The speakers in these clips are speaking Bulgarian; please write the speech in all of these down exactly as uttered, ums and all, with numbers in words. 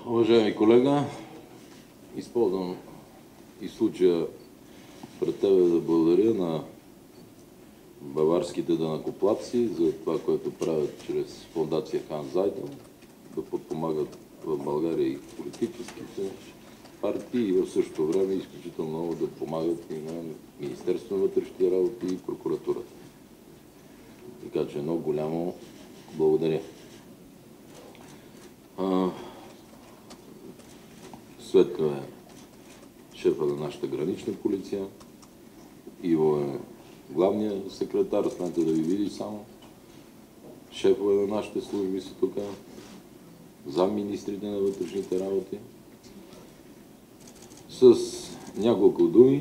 Уважаеми колега, използвам и случая пред тебе да благодаря на баварските данъкоплатци за това, което правят чрез фондация Ханс Зайдел, да подпомагат в България и политическите партии и в същото време изключително много да помагат и на Министерството на вътрешните работи и прокуратурата. Така че едно голямо благодаря. Светло е шефа на нашата гранична полиция, Иво е главният секретар, останете да ви види само. Шефове на нашите служби са тук, замминистрите на вътрешните работи. С няколко думи,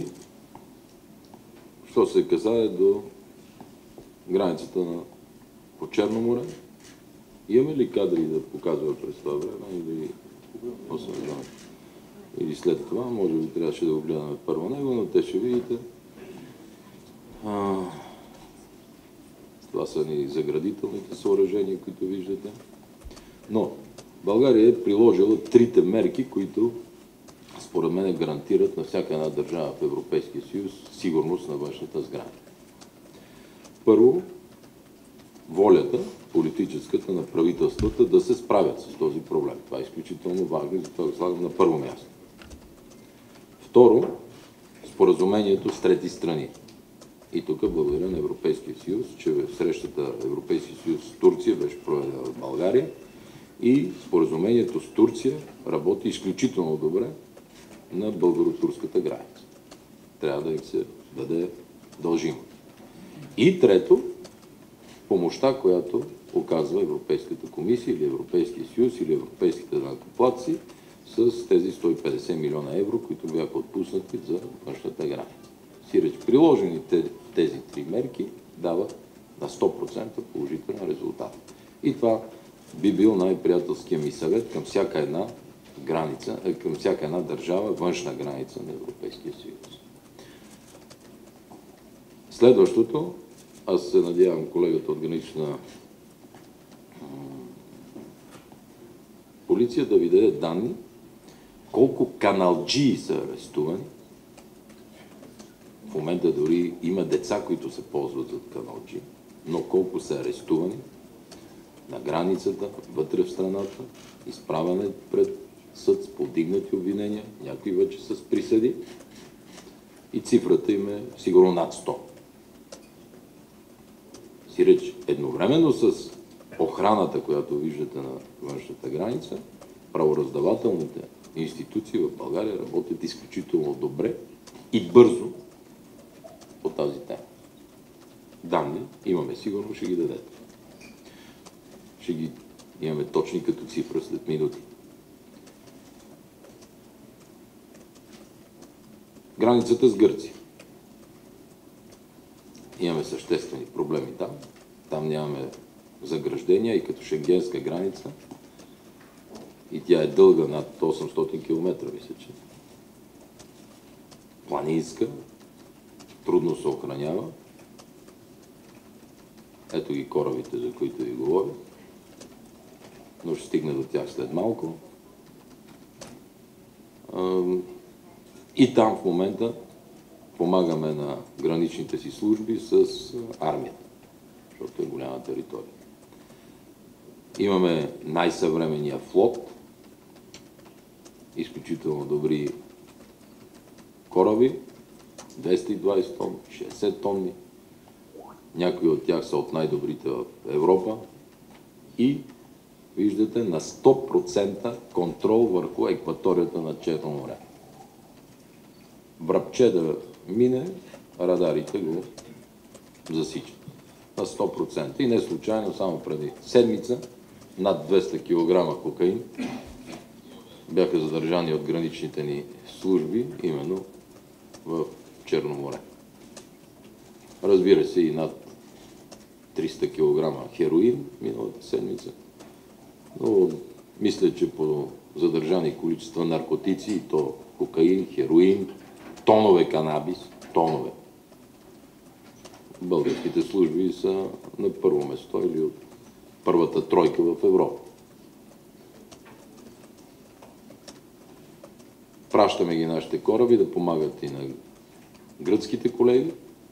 що се касае до границата на по Черно море. Имаме ли кадри да показва през това време или осъждане? Или след това, може би трябваше да го гледаме първо него, но те ще видите. А, това са ни заградителните съоръжения, които виждате. Но България е приложила трите мерки, които според мен гарантират на всяка една държава в Европейския съюз сигурност на външната сграда. Първо, волята политическата на правителствата да се справят с този проблем. Това е изключително важно и затова го слагам на първо място. Второ, споразумението с трети страни. И тук благодаря на Европейския съюз, че в срещата Европейския съюз с Турция беше проведена в България и споразумението с Турция работи изключително добре на българо-турската граница. Трябва да им се даде дължимо. И трето, помощта, която оказва Европейската комисия или Европейския съюз или европейските данъкоплатци с тези сто и петдесет милиона евро, които бяха отпуснати за външната граница. Сиреч приложените тези три мерки дават на сто процента положителен резултат. И това би бил най-приятелския ми съвет към всяка една граница, към всяка една държава, външна граница на Европейския съюз. Следващото, аз се надявам колегата от гранична полиция да ви даде данни колко каналджии са арестувани. В момента дори има деца, които се ползват за каналджии, но колко са арестувани на границата, вътре в страната, изправяне пред съд с подигнати обвинения, някои вече с присъди и цифрата им е сигурно над сто. Сиреч едновременно с охраната, която виждате на външната граница, правораздавателните институции в България работят изключително добре и бързо по тази тема. Данни имаме, сигурно ще ги дадете. Ще ги имаме точни като цифра след минути. Границата с Гърция. Имаме съществени проблеми там. Там нямаме заграждения и като шенгенска граница. И тя е дълга над осемстотин километра, мисля, че. Планинска, трудно се охранява. Ето ги корабите, за които ви говоря. Но ще стигна до тях след малко. И там в момента помагаме на граничните си служби с армията, защото е голяма територия. Имаме най-съвременния флот, изключително добри кораби, двеста и двадесет тонни, шейсет тонни. Някои от тях са от най-добрите в Европа и виждате на сто процента контрол върху екваторията на Черно море. Връбче да мине, радарите го засичат. На сто процента. И не случайно, само преди седмица, над двеста килограма кокаин бяха задържани от граничните ни служби, именно в Черно море. Разбира се, и над триста килограма хероин миналата седмица. Но мисля, че по задържани количества наркотици, и то кокаин, хероин, тонове канабис, тонове. Българските служби са на първо место или от първата тройка в Европа. Пращаме ги нашите кораби да помагат и на гръцките колеги.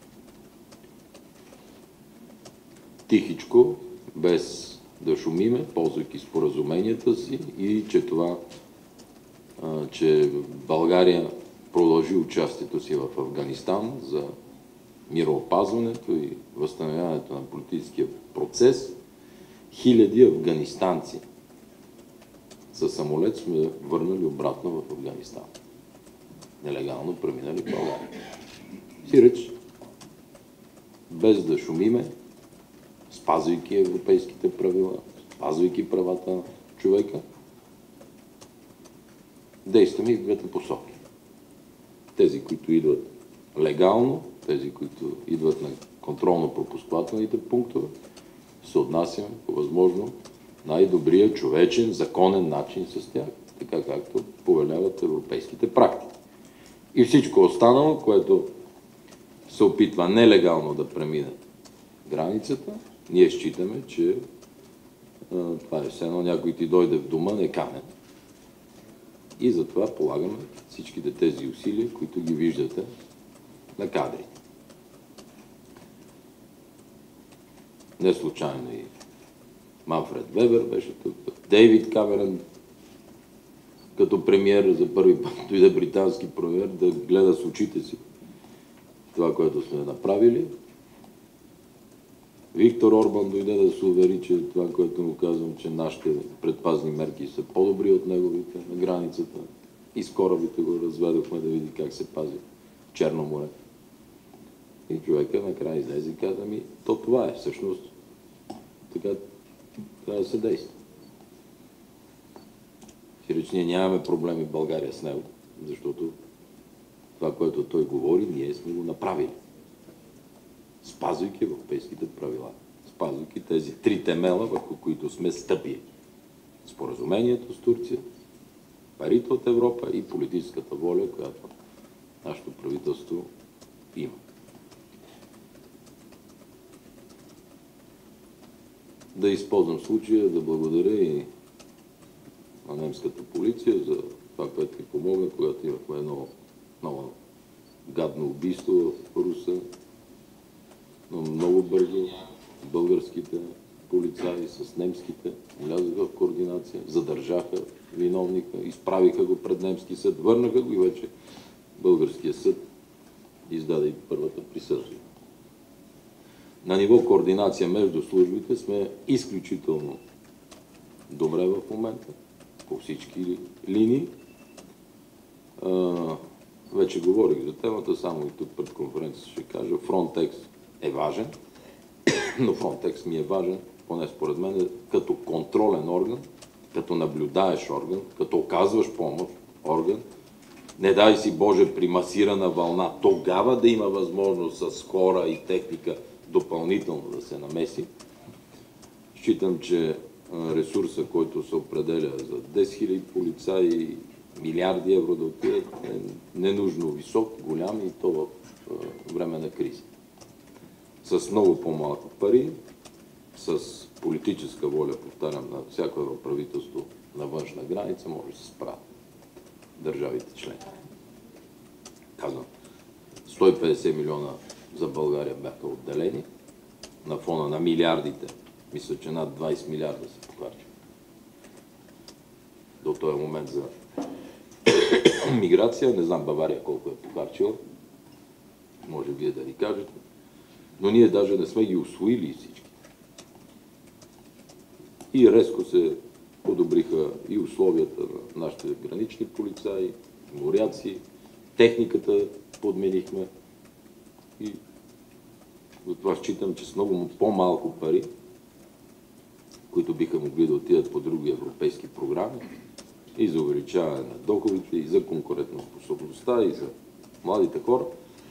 Тихичко, без да шумиме, ползвайки споразуменията си и че това, че България продължи участието си в Афганистан за мироопазването и възстановяването на политическия процес. Хиляди афганистанци със самолет сме върнали обратно в Афганистан. Нелегално преминали в България. Сиреч, без да шумиме, спазвайки европейските правила, спазвайки правата на човека, действаме и в двете посоки. Тези, които идват легално, тези, които идват на контролно-пропускателните пунктове, се отнасяме по възможно най-добрия човечен, законен начин с тях, така както повеляват европейските практики. И всичко останало, което се опитва нелегално да премине границата, ние считаме, че а, това е все едно някой ти дойде в дома неканен. И затова полагаме всичките тези усилия, които ги виждате на кадрите. Не случайно и Манфред Вебер беше тук, Дейвид Камерън като премиер за първи път дойде британски премиер да гледа с очите си това, което сме направили. Виктор Орбан дойде да се увери, че това, което му казвам, че нашите предпазни мерки са по-добри от неговите на границата. И с корабите го разведохме да види как се пази Черно море. И човека накрая излезе и каза ми, то това е всъщност. Така трябва да се действа. Сиреч ние нямаме проблеми в България с него, защото това, което той говори, ние сме го направили. Спазвайки европейските правила. Спазвайки тези три темела, върху които сме стъпили. Споразумението с Турция, парите от Европа и политическата воля, която нашето правителство има. Да използвам случая да благодаря и на немската полиция за това, което ни помогна, когато имахме едно много гадно убийство в Руса. Но много бързо българските полицаи с немските влязоха в координация, задържаха виновника, изправиха го пред немски съд, върнаха го и вече българския съд издаде и първата присъда. На ниво координация между службите сме изключително добре в момента, по всички линии. Вече говорих за темата, само и тук пред конференцията ще кажа. Frontex е важен, но Frontex ми е важен, поне според мен, като контролен орган, като наблюдаеш орган, като оказваш помощ орган. Не дай си Боже при масирана вълна, тогава да има възможност с хора и техника допълнително да се намеси. Считам, че ресурса, който се определя за десет хиляди полицаи, милиарди евро да отидат, е ненужно висок, голям и то в време на криза. С много по-малко пари, с политическа воля, повтарям, на всяко едно правителство на външна граница, може да се справят държавите членки. Казвам, сто и петдесет милиона за България бяха отделени на фона на милиардите. Мисля, че над двадесет милиарда се похарчи. До този момент за миграция. Не знам Бавария колко е похарчила. Може вие да ни кажете. Но ние даже не сме ги усвоили всички. И резко се подобриха и условията на нашите гранични полицаи, моряци, техниката подменихме. И затова считам, че с много по-малко пари, които биха могли да отидат по други европейски програми, и за увеличаване на доходите, и за конкурентоспособността, и за младите хора,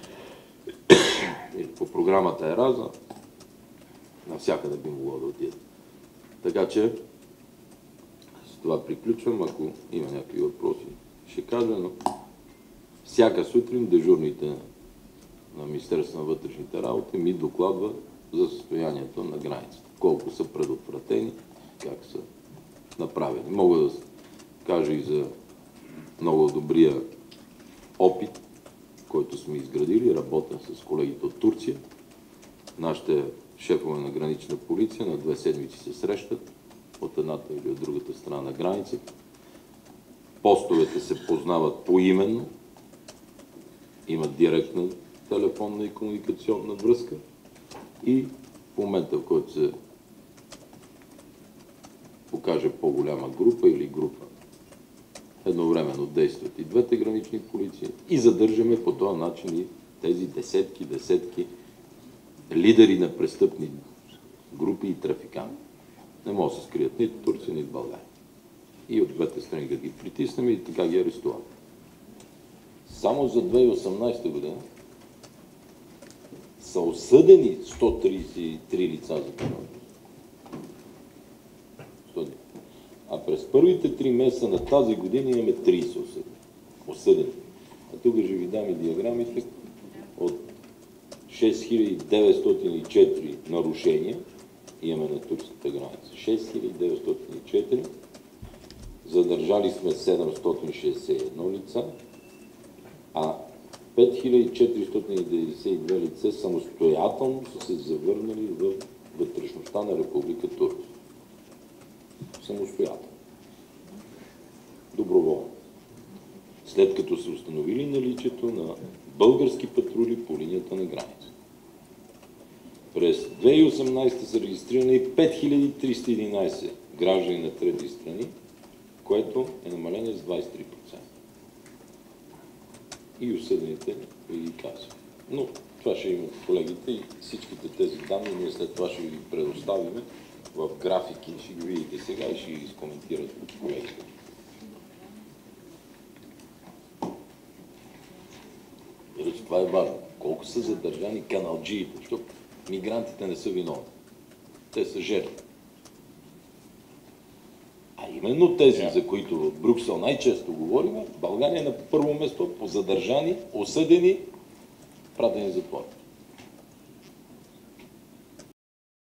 и по програмата Еразъм, навсякъде би могло да отидат. Така че, с това приключвам. Ако има някакви въпроси, ще кажа, но всяка сутрин дежурните на Министерството на вътрешните работи ми докладва за състоянието на границата. Колко са предотвратени, как са направени. Мога да кажа и за много добрия опит, който сме изградили, работен с колегите от Турция. Нашите шефове на гранична полиция на две седмици се срещат от едната или от другата страна на границата. Постовете се познават поименно, имат директна телефонна и комуникационна връзка и в момента, в който се покаже по-голяма група или група, едновременно действат и двете гранични полиции и задържаме по този начин и тези десетки, десетки лидери на престъпни групи и трафиканти. Не може да се скрият нито Турция, нито България. И от двете страни да ги притиснем и така ги арестуваме. Само за две хиляди и осемнадесета година са осъдени сто тридесет и три лица за това. А през първите три месеца на тази година имаме тридесет осъдени. осъдени. А тук ще ви дам и диаграмите от шест хиляди деветстотин и четири нарушения имаме на турската граница. шест хиляди деветстотин и четири. Задържали сме седемстотин шестдесет и едно лица, а пет хиляди четиристотин деветдесет и две лица самостоятелно са се завърнали в вътрешността на Република Турция. Самостоятелно. Доброволно. След като са установили наличието на български патрули по линията на граница. През две хиляди и осемнадесета са регистрирани пет хиляди триста и единадесет граждани на трети страни, което е намаление с двадесет и три процента. И осъдените ви ги казвам. Но това ще имат колегите и всичките тези данни ние след това ще ви предоставим в графики. Ще ги видите сега и ще ги изкоментират колегите. Това е важно. Колко са задържани каналджиите, защото мигрантите не са виновни. Те са жертви. А именно тези, yeah. за които в Брюксел най-често говорим, България е на първо место по задържани, осъдени, пратени затвора.